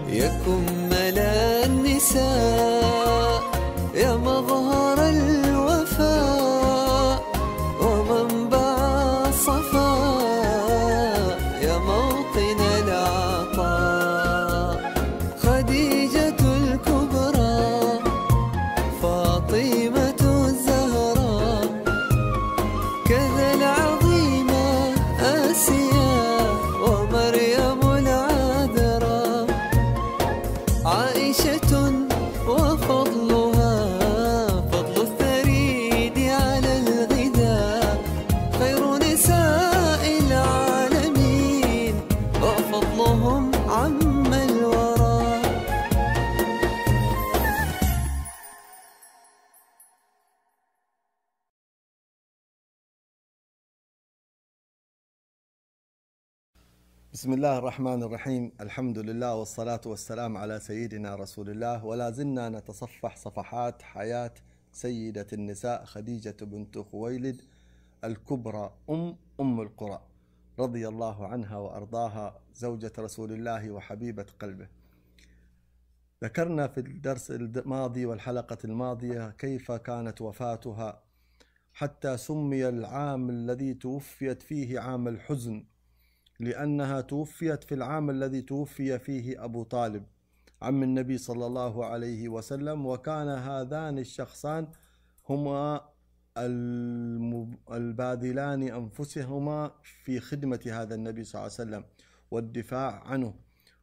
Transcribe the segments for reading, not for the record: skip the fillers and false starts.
يا كمل النساء يا مظهر الوفاء ومنبع الصفاء يا موطن العطاء، خديجة الكبرى فاطمة الزهراء كذا العظيمة آسيا ومريم العذراء، عائشة وفضلها فضل الثريد على الغذاء، خير نساء العالمين وفضلهم عم الورى. بسم الله الرحمن الرحيم، الحمد لله والصلاة والسلام على سيدنا رسول الله، ولا زلنا نتصفح صفحات حياة سيدة النساء خديجة بنت خويلد الكبرى أم القرى رضي الله عنها وأرضاها، زوجة رسول الله وحبيبة قلبه. ذكرنا في الدرس الماضي والحلقة الماضية كيف كانت وفاتها، حتى سمي العام الذي توفيت فيه عام الحزن، لأنها توفيت في العام الذي توفي فيه أبو طالب عم النبي صلى الله عليه وسلم، وكان هذان الشخصان هما الباذلان أنفسهما في خدمة هذا النبي صلى الله عليه وسلم والدفاع عنه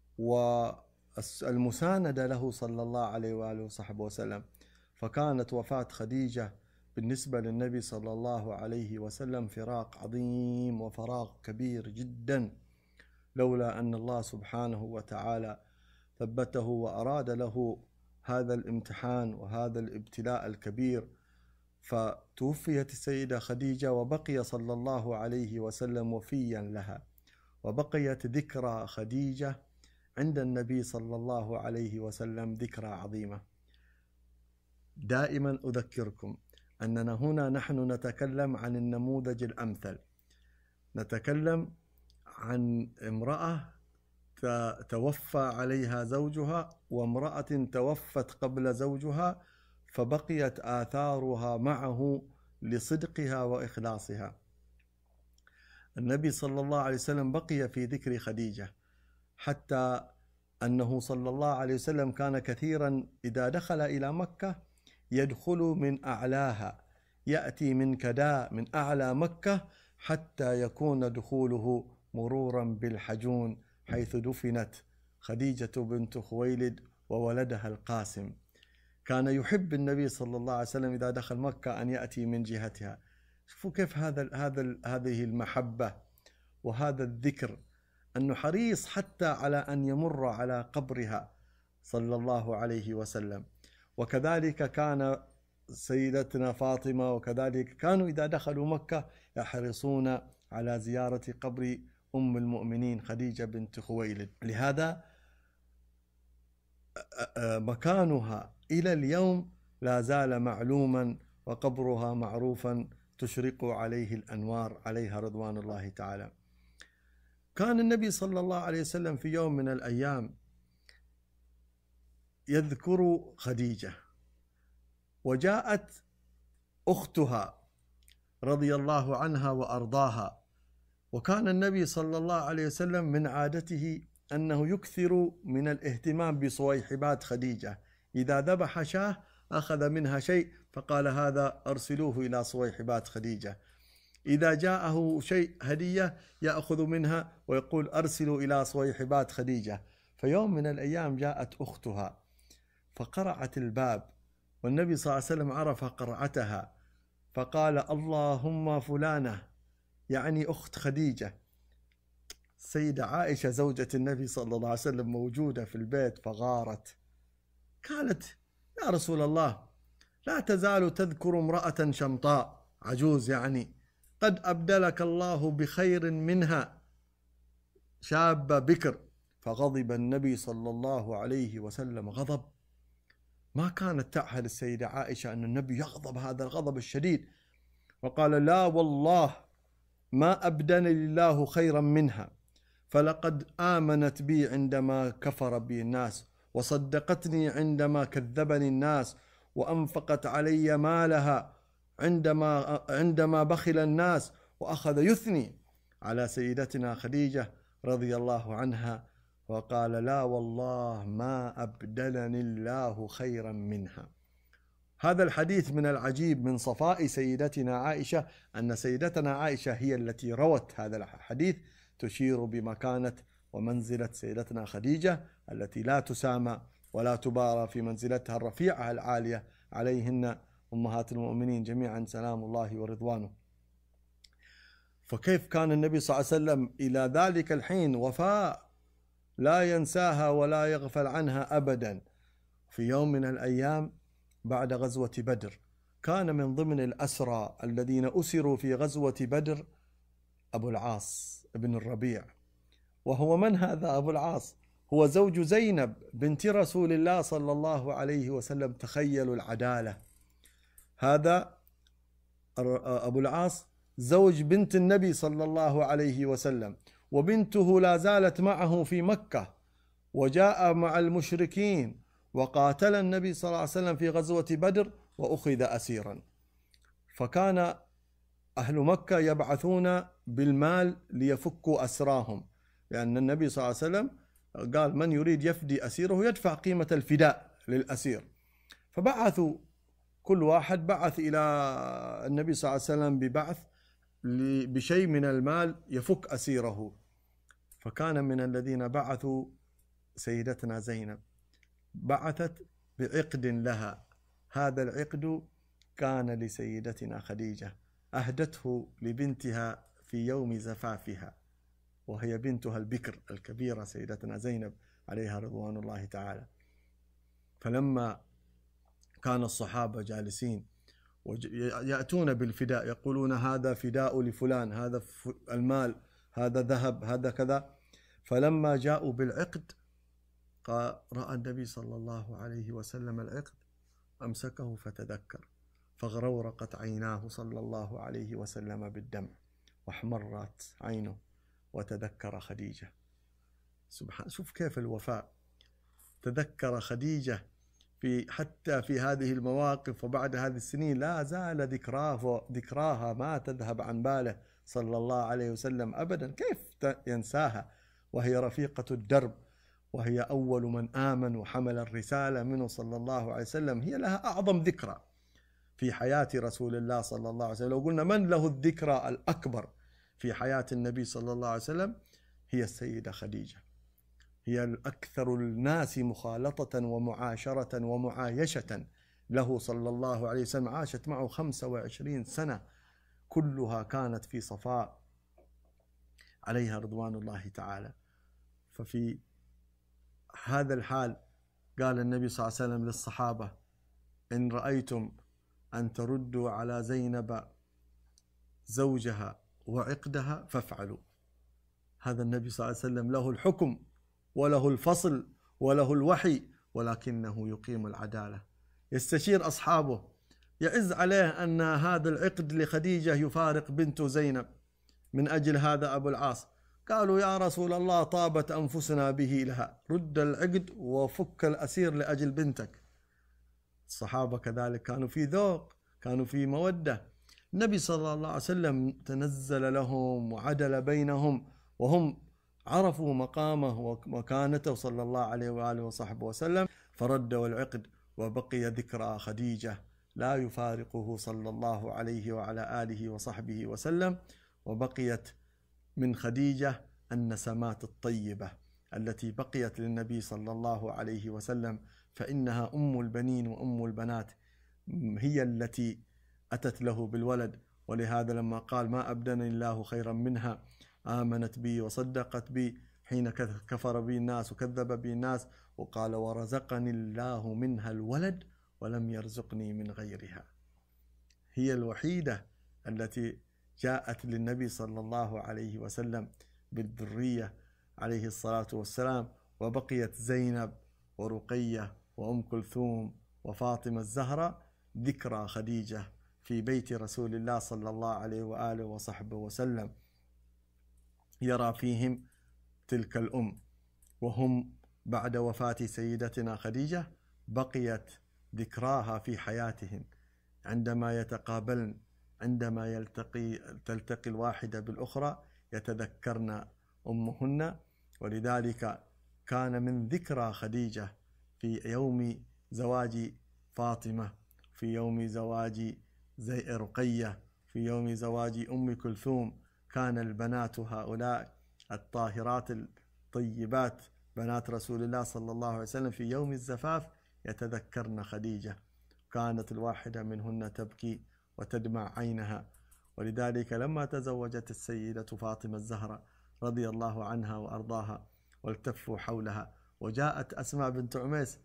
والمساندة له صلى الله عليه وآله وصحبه وسلم. فكانت وفاة خديجة بالنسبة للنبي صلى الله عليه وسلم فراق عظيم وفراغ كبير جدا، لولا أن الله سبحانه وتعالى ثبته وأراد له هذا الامتحان وهذا الابتلاء الكبير. فتوفيت السيدة خديجة وبقي صلى الله عليه وسلم وفيا لها، وبقيت ذكرى خديجة عند النبي صلى الله عليه وسلم ذكرى عظيمة. دائما أذكركم أننا هنا نحن نتكلم عن النموذج الأمثل، نتكلم عن امرأة توفى عليها زوجها، وامرأة توفت قبل زوجها فبقيت آثارها معه لصدقها وإخلاصها. النبي صلى الله عليه وسلم بقي في ذكر خديجة، حتى أنه صلى الله عليه وسلم كان كثيرا إذا دخل إلى مكة يدخل من أعلاها، يأتي من كداء من أعلى مكة حتى يكون دخوله مرورا بالحجون حيث دفنت خديجة بنت خويلد وولدها القاسم. كان يحب النبي صلى الله عليه وسلم إذا دخل مكة أن يأتي من جهتها. شوفوا كيف هذه المحبة وهذا الذكر، أنه حريص حتى على أن يمر على قبرها صلى الله عليه وسلم. وكذلك كان سيدتنا فاطمة، وكذلك كانوا إذا دخلوا مكة يحرصون على زيارة قبر أم المؤمنين خديجة بنت خويلد. لهذا مكانها إلى اليوم لا زال معلوما، وقبرها معروفا تشرق عليه الأنوار عليها رضوان الله تعالى. كان النبي صلى الله عليه وسلم في يوم من الأيام يذكر خديجة، وجاءت أختها رضي الله عنها وأرضاها، وكان النبي صلى الله عليه وسلم من عادته أنه يكثر من الاهتمام بصويحبات خديجة. إذا ذبح شاة أخذ منها شيء فقال هذا أرسلوه إلى صويحبات خديجة، إذا جاءه شيء هدية يأخذ منها ويقول أرسلوا إلى صويحبات خديجة. فيوم من الأيام جاءت أختها فقرعت الباب، والنبي صلى الله عليه وسلم عرف قرعتها فقال اللهم فلانة، يعني أخت خديجة. السيدة عائشة زوجة النبي صلى الله عليه وسلم موجودة في البيت فغارت، قالت يا رسول الله لا تزال تذكر امرأة شمطاء عجوز، يعني قد أبدلك الله بخير منها شابة بكر. فغضب النبي صلى الله عليه وسلم غضب ما كانت تعهد السيدة عائشة أن النبي يغضب هذا الغضب الشديد، وقال لا والله ما أبدني الله خيرا منها، فلقد آمنت بي عندما كفر بي الناس، وصدقتني عندما كذبني الناس، وأنفقت علي مالها عندما بخل الناس. وأخذ يثني على سيدتنا خديجة رضي الله عنها، وقال: لا والله ما أبدلني الله خيرا منها. هذا الحديث من العجيب من صفاء سيدتنا عائشة، أن سيدتنا عائشة هي التي روت هذا الحديث، تشير بمكانة ومنزلة سيدتنا خديجة التي لا تسامى ولا تبارى في منزلتها الرفيعة العالية، عليهن أمهات المؤمنين جميعا سلام الله ورضوانه. فكيف كان النبي صلى الله عليه وسلم إلى ذلك الحين وفاء لا ينساها ولا يغفل عنها أبدا. في يوم من الأيام بعد غزوة بدر كان من ضمن الأسرى الذين أسروا في غزوة بدر أبو العاص ابن الربيع. وهو من هذا أبو العاص؟ هو زوج زينب بنت رسول الله صلى الله عليه وسلم. تخيلوا العدالة، هذا أبو العاص زوج بنت النبي صلى الله عليه وسلم، وبنته لا زالت معه في مكة، وجاء مع المشركين وقاتل النبي صلى الله عليه وسلم في غزوة بدر وأخذ أسيرا. فكان أهل مكة يبعثون بالمال ليفكوا أسراهم، لأن النبي صلى الله عليه وسلم قال: من يريد يفدي أسيره يدفع قيمة الفداء للأسير. فبعثوا، كل واحد بعث إلى النبي صلى الله عليه وسلم ببعث بشيء من المال يفك أسيره. فكان من الذين بعثوا سيدتنا زينب، بعثت بعقد لها. هذا العقد كان لسيدتنا خديجة، أهدته لبنتها في يوم زفافها، وهي بنتها البكر الكبيرة سيدتنا زينب عليها رضوان الله تعالى. فلما كان الصحابة جالسين ويأتون بالفداء، يقولون: هذا فداء لفلان، هذا المال، هذا ذهب، هذا كذا. فلما جاءوا بالعقد رأى النبي صلى الله عليه وسلم العقد، أمسكه فتذكر، فغرورقت عيناه صلى الله عليه وسلم بالدمع، واحمرت عينه، وتذكر خديجة. سبحان، شوف كيف الوفاء. تذكر خديجة حتى في هذه المواقف وبعد هذه السنين لا زال ذكراها ما تذهب عن باله صلى الله عليه وسلم أبدا. كيف ينساها وهي رفيقة الدرب، وهي أول من آمن وحمل الرسالة منه صلى الله عليه وسلم. هي لها أعظم ذكرى في حياة رسول الله صلى الله عليه وسلم. لو قلنا من له الذكرى الأكبر في حياة النبي صلى الله عليه وسلم، هي السيدة خديجة. هي الأكثر الناس مخالطة ومعاشرة ومعايشة له صلى الله عليه وسلم. عاشت معه 25 سنة كلها كانت في صفاء عليها رضوان الله تعالى. ففي هذا الحال قال النبي صلى الله عليه وسلم للصحابة: إن رأيتم أن تردوا على زينب زوجها وعقدها فافعلوا. هذا النبي صلى الله عليه وسلم له الحكم وله الفصل وله الوحي، ولكنه يقيم العدالة. يستشير أصحابه، يعز عليه أن هذا العقد لخديجة يفارق بنت زينب من أجل هذا أبو العاص. قالوا: يا رسول الله، طابت أنفسنا به لها، رد العقد وفك الأسير لأجل بنتك. الصحابة كذلك كانوا في ذوق، كانوا في مودة. النبي صلى الله عليه وسلم تنزل لهم وعدل بينهم، وهم عرفوا مقامه ومكانته صلى الله عليه وآله وصحبه وسلم، فردوا العقد، وبقي ذكرى خديجة لا يفارقه صلى الله عليه وعلى آله وصحبه وسلم. وبقيت من خديجة النسمات الطيبة التي بقيت للنبي صلى الله عليه وسلم، فإنها أم البنين وأم البنات، هي التي أتت له بالولد. ولهذا لما قال: ما أبدلني الله خيرا منها، آمنت بي وصدقت بي حين كفر بي الناس وكذب بي الناس، وقال: ورزقني الله منها الولد ولم يرزقني من غيرها. هي الوحيدة التي جاءت للنبي صلى الله عليه وسلم بالذرية عليه الصلاة والسلام. وبقيت زينب ورقية وأم كلثوم وفاطمة الزهراء ذكرى خديجة في بيت رسول الله صلى الله عليه وآله وصحبه وسلم، يرى فيهم تلك الأم، وهم بعد وفاة سيدتنا خديجة بقيت ذكراها في حياتهم عندما يتقابلن، عندما تلتقي الواحدة بالأخرى يتذكرن أمهن. ولذلك كان من ذكرى خديجة في يوم زواج فاطمة، في يوم زواج رقية، في يوم زواج أم كلثوم، كان البنات هؤلاء الطاهرات الطيبات بنات رسول الله صلى الله عليه وسلم في يوم الزفاف يتذكرن خديجة، كانت الواحدة منهن تبكي وتدمع عينها. ولذلك لما تزوجت السيدة فاطمة الزهراء رضي الله عنها وأرضاها والتفوا حولها، وجاءت أسماء بنت عميس،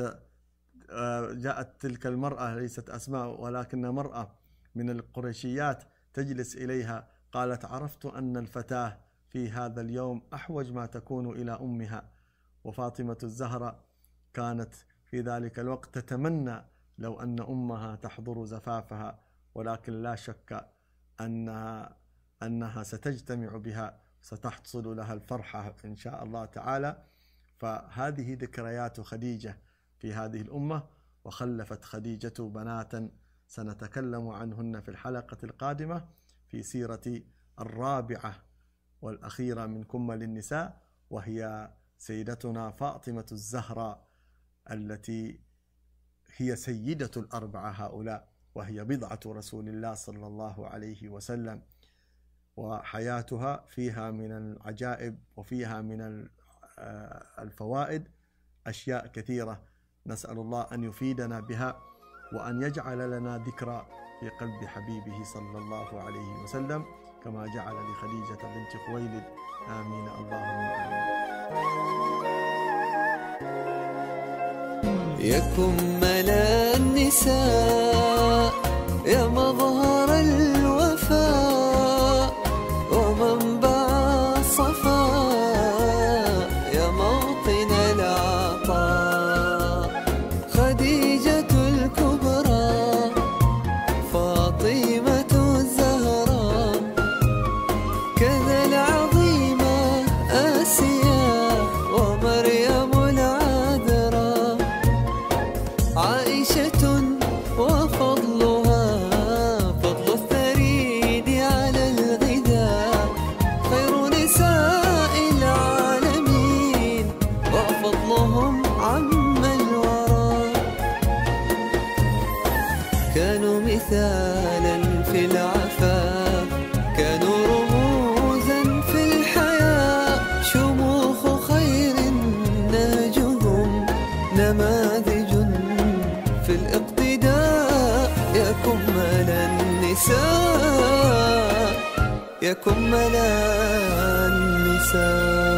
جاءت تلك المرأة ليست أسماء ولكن مرأة من القريشيات تجلس إليها، قالت: عرفت أن الفتاة في هذا اليوم أحوج ما تكون إلى أمها. وفاطمة الزهراء كانت في ذلك الوقت تتمنى لو أن أمها تحضر زفافها، ولكن لا شك أنها ستجتمع بها، ستحصل لها الفرحة إن شاء الله تعالى. فهذه ذكريات خديجة في هذه الأمة. وخلفت خديجة بناتا سنتكلم عنهن في الحلقة القادمة في سيرة الرابعة والأخيرة من كمل النساء، وهي سيدتنا فاطمة الزهراء التي هي سيدة الأربعة هؤلاء، وهي بضعة رسول الله صلى الله عليه وسلم. وحياتها فيها من العجائب وفيها من الفوائد أشياء كثيرة، نسأل الله أن يفيدنا بها وأن يجعل لنا ذكرى في قلب حبيبه صلى الله عليه وسلم كما جعل لخديجة بنت خويلد. آمين اللهم آمين. يا كمل النساء يا مظهر الوفاء ومنبع الصفاء يا موطن العطاء، خديجة الكبرى فاطمة الزهراء، كذا العظيمة آسيا ومريم العذراء، عائشة وفضلها فضل الثريد على الغذاء، خير نساء العالمين وفضلهم عم الورى، كانوا مثالا في العفاف، كانوا رموزا في الحياة، شموخ خير ناجهم نماذج في الاقتداء، يا كمل النساء يا كمل النساء.